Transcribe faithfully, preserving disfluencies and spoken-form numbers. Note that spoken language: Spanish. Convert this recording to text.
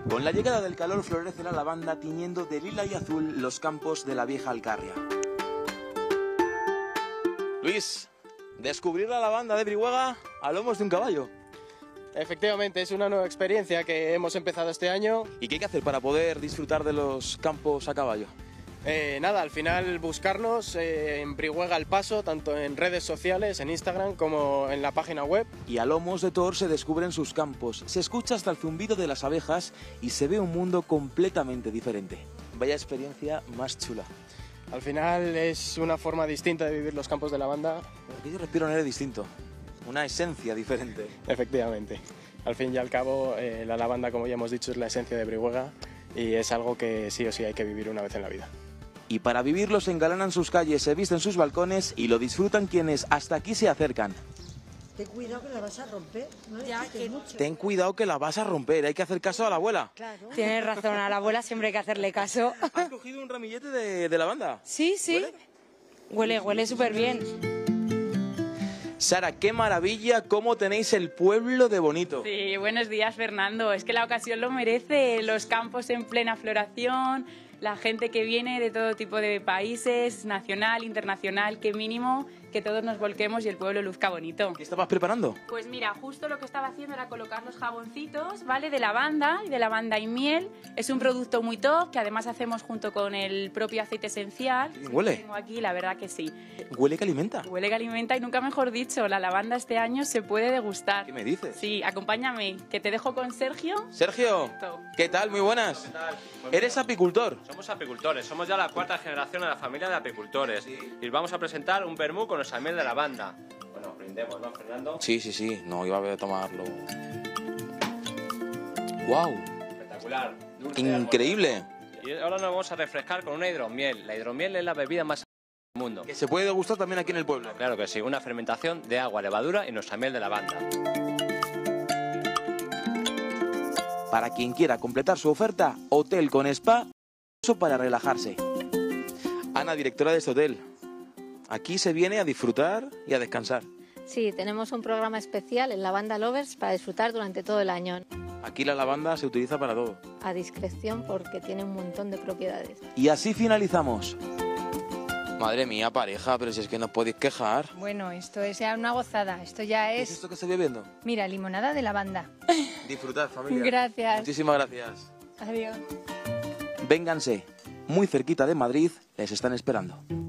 Con la llegada del calor florece la lavanda tiñendo de lila y azul los campos de la vieja Alcarria. Luis, descubrir la lavanda de Brihuega a lomos de un caballo. Efectivamente, es una nueva experiencia que hemos empezado este año. ¿Y qué hay que hacer para poder disfrutar de los campos a caballo? Eh, nada, al final buscarnos eh, en Brihuega al Paso, tanto en redes sociales, en Instagram, como en la página web. Y a lomos de Tor se descubren sus campos, se escucha hasta el zumbido de las abejas y se ve un mundo completamente diferente. Vaya experiencia más chula. Al final es una forma distinta de vivir los campos de lavanda. Porque yo respiro un aire distinto, una esencia diferente. Efectivamente. Al fin y al cabo, eh, la lavanda, como ya hemos dicho, es la esencia de Brihuega y es algo que sí o sí hay que vivir una vez en la vida. Y para vivirlo se engalanan sus calles, se visten sus balcones y lo disfrutan quienes hasta aquí se acercan. Ten cuidado que la vas a romper, no Ya, que... mucho. Ten cuidado que la vas a romper, hay que hacer caso a la abuela. Claro. Tienes razón, a la abuela siempre hay que hacerle caso. ¿Has cogido un ramillete de, de lavanda? Sí, sí. Huele, huele súper bien. Sara, qué maravilla cómo tenéis el pueblo de bonito. Sí, buenos días, Fernando. Es que la ocasión lo merece. Los campos en plena floración, la gente que viene de todo tipo de países, nacional, internacional, qué mínimo que todos nos volquemos y el pueblo luzca bonito. ¿Qué estabas preparando? Pues mira, justo lo que estaba haciendo era colocar los jaboncitos, ¿vale? De lavanda, de lavanda y miel. Es un producto muy top que además hacemos junto con el propio aceite esencial. ¿Huele? Tengo aquí, la verdad que sí. ¿Huele que alimenta? Huele que alimenta y nunca mejor dicho, la lavanda este año se puede degustar. ¿Qué me dices? Sí, acompáñame, que te dejo con Sergio. Sergio, Perfecto. ¿qué tal? Muy buenas. ¿Qué tal? Pues ¿Eres mira, apicultor? Somos apicultores, somos ya la cuarta generación de la familia de apicultores. Y os vamos a presentar un vermú con nuestra miel de lavanda. Bueno, brindemos, ¿no, Fernando? Sí, sí, sí, no iba a tomarlo. ¡Wow! Espectacular. Dulce, Increíble. armonioso. Y ahora nos vamos a refrescar con una hidromiel. La hidromiel es la bebida más del mundo. Que se puede degustar también aquí en el pueblo. Claro que sí, una fermentación de agua, levadura y nuestra miel de lavanda. Para quien quiera completar su oferta, hotel con spa, para relajarse. Ana, directora de este hotel. Aquí se viene a disfrutar y a descansar. Sí, tenemos un programa especial en Lavanda Lovers para disfrutar durante todo el año. Aquí la lavanda se utiliza para todo. A discreción porque tiene un montón de propiedades. Y así finalizamos. Madre mía, pareja, pero si es que no os podéis quejar. Bueno, esto es ya una gozada. Esto ya ¿Qué es... es esto que estoy bebiendo? Mira, limonada de lavanda. Disfrutad, familia. Gracias. Muchísimas gracias. Adiós. Vénganse. Muy cerquita de Madrid, les están esperando.